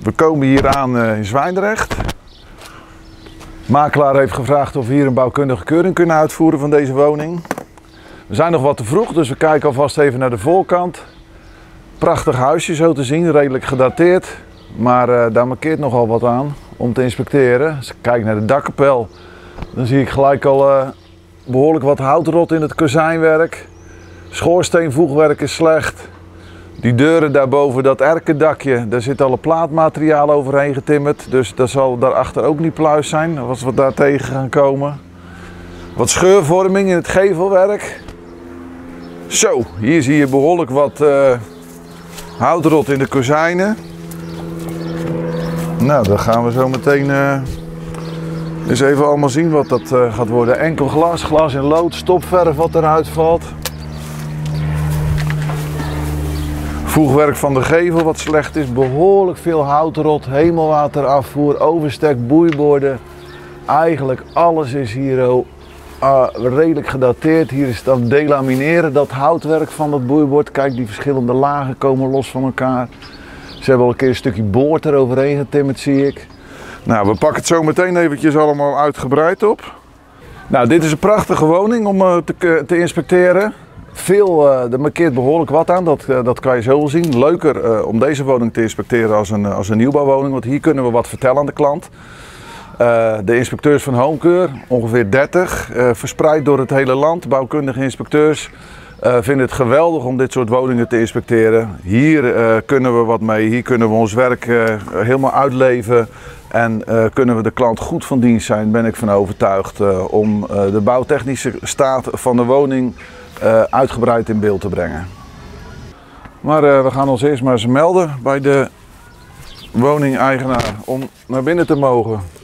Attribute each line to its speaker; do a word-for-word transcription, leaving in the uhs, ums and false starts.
Speaker 1: We komen hier aan in Zwijndrecht. Makelaar heeft gevraagd of we hier een bouwkundige keuring kunnen uitvoeren van deze woning. We zijn nog wat te vroeg, dus we kijken alvast even naar de voorkant. Prachtig huisje zo te zien, redelijk gedateerd. Maar uh, daar markeert nogal wat aan om te inspecteren. Als ik kijk naar de dakkapel, dan zie ik gelijk al uh, behoorlijk wat houtrot in het kozijnwerk. Schoorsteenvoegwerk is slecht. Die deuren daarboven, dat erkendakje, daar zit al een plaatmateriaal overheen getimmerd. Dus dat zal daarachter ook niet pluis zijn, als we daar tegen gaan komen. Wat scheurvorming in het gevelwerk. Zo, hier zie je behoorlijk wat uh, houtrot in de kozijnen. Nou, dan gaan we zo meteen uh, eens even allemaal zien wat dat uh, gaat worden. Enkel glas, glas in lood, stopverf wat eruit valt. Voegwerk van de gevel wat slecht is, behoorlijk veel houtrot, hemelwaterafvoer, overstek, boeiborden. Eigenlijk alles is hier uh, redelijk gedateerd. Hier is dat delamineren, dat houtwerk van dat boeibord. Kijk, die verschillende lagen komen los van elkaar. Ze hebben al een keer een stukje boord eroverheen getimmerd, zie ik. Nou, we pakken het zo meteen eventjes allemaal uitgebreid op. Nou, dit is een prachtige woning om uh, te, te inspecteren. Veel, uh, er markeert behoorlijk wat aan, dat, uh, dat kan je zo wel zien. Leuker uh, om deze woning te inspecteren als een, als een nieuwbouwwoning, want hier kunnen we wat vertellen aan de klant. Uh, de inspecteurs van Homekeur, ongeveer dertig, uh, verspreid door het hele land. Bouwkundige inspecteurs uh, vinden het geweldig om dit soort woningen te inspecteren. Hier uh, kunnen we wat mee, hier kunnen we ons werk uh, helemaal uitleven. En uh, kunnen we de klant goed van dienst zijn, ben ik van overtuigd, uh, om uh, de bouwtechnische staat van de woning Uh, uitgebreid in beeld te brengen. Maar uh, we gaan ons eerst maar eens melden bij de woningeigenaar om naar binnen te mogen.